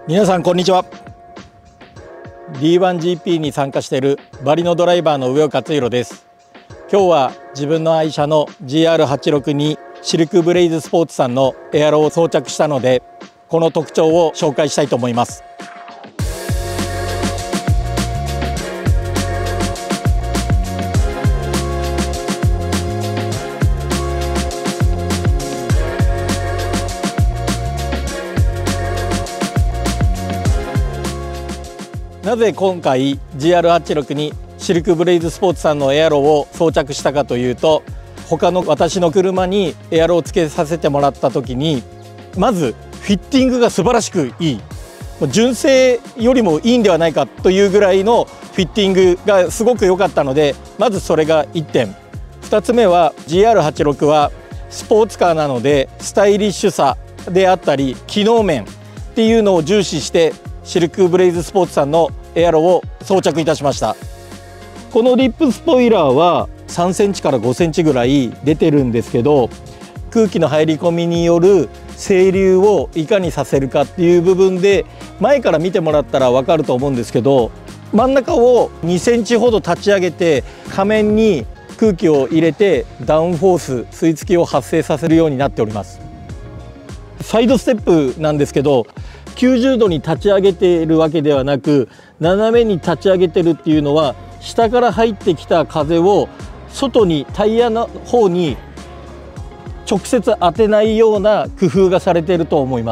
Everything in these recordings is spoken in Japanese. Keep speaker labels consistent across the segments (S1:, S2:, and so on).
S1: 皆さんこんにちは。 D1GP に参加しているバリのドライバーの上岡勝弘です。今日は自分の愛車の GR86 にシルクブレイズスポーツさんのエアロを装着したので、この特徴を紹介したいと思います。なぜ今回 GR86 にシルクブレイズスポーツさんのエアロを装着したかというと、他の私の車にエアロをつけさせてもらった時に、まずフィッティングが素晴らしくいい、純正よりもいいんではないかというぐらいのフィッティングがすごく良かったので、まずそれが1点。2つ目は GR86 はスポーツカーなので、スタイリッシュさであったり機能面っていうのを重視してシルクブレイズスポーツさんのエアロを装着いたしました。このリップスポイラーは3センチから5センチぐらい出てるんですけど、空気の入り込みによる整流をいかにさせるかっていう部分で、前から見てもらったら分かると思うんですけど、真ん中を2センチほど立ち上げて仮面に空気を入れてダウンフォース、吸い付きを発生させるようになっております。サイドステップなんですけど、90度に立ち上げているわけではなく、斜めに立ち上げてるっていうのは、下から入ってきた風を外にタイヤの方に直接当てないような工夫がされていると思います。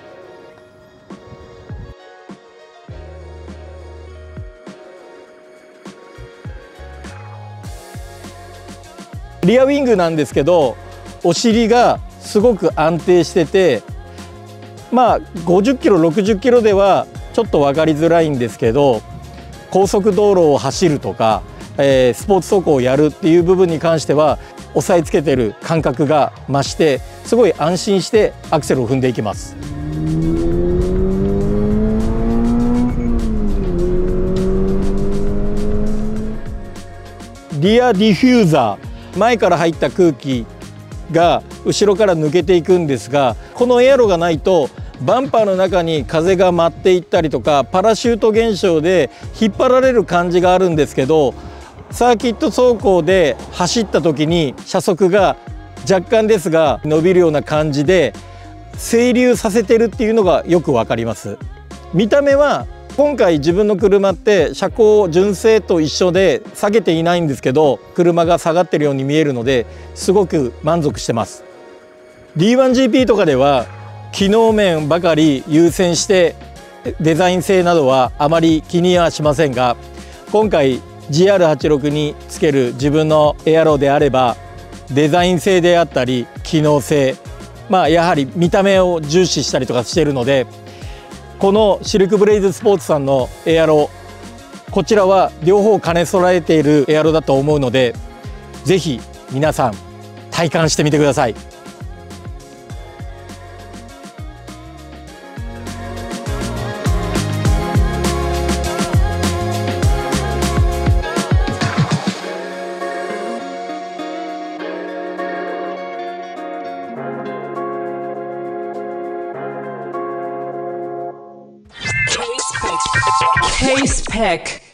S1: リアウィングなんですけど、お尻がすごく安定してて、50キロ60キロではちょっと分かりづらいんですけど、高速道路を走るとか、スポーツ走行をやるっていう部分に関しては押さえつけてる感覚が増して、すごい安心してアクセルを踏んでいきます。リアディフューザー、前から入った空気が後ろから抜けていくんですが、このエアロがないとバンパーの中に風が舞っていったりとか、パラシュート現象で引っ張られる感じがあるんですけど、サーキット走行で走った時に車速が若干ですが伸びるような感じで整流させてるっていうのがよく分かります。見た目は今回自分の車って車高純正と一緒で下げていないんですけど、車が下がってるように見えるので、すごく満足してます。 D1GP とかでは機能面ばかり優先してデザイン性などはあまり気にはしませんが、今回 GR86 につける自分のエアロであれば、デザイン性であったり機能性、やはり見た目を重視したりとかしているので、このシルクブレイズスポーツさんのエアロ、こちらは両方兼ね備えているエアロだと思うので、ぜひ皆さん体感してみてください。
S2: Case Pack